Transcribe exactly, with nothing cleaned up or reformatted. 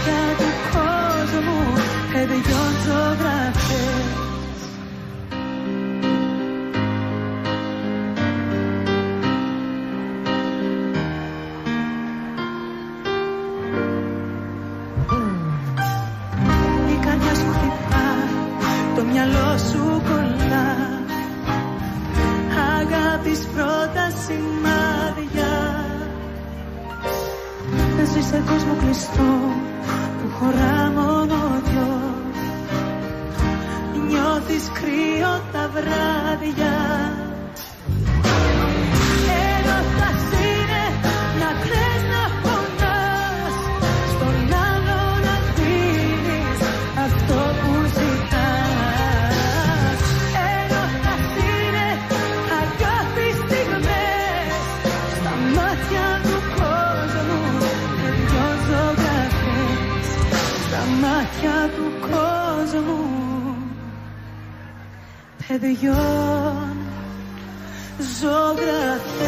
μάτια του κόσμου παιδιών ζωγραφές. Η καρδιά σου χτυπά, το μυαλό σου κολλά, αγάπης πρώτα σημάδια. Ζεις σε κόσμο κλειστό που χωρά μόνο δυο. Νιώθεις κρύο τα βράδια. Έρωτας είναι να κλαις, να πονάς, στον άλλο να δίνεις αυτό που ζητάς. Έρωτας είναι αγάπη στιγμές στα μάτια του κόσμου παιδιών ζωγραφές. Στα μάτια του κόσμου παιδιών ζωγραφές.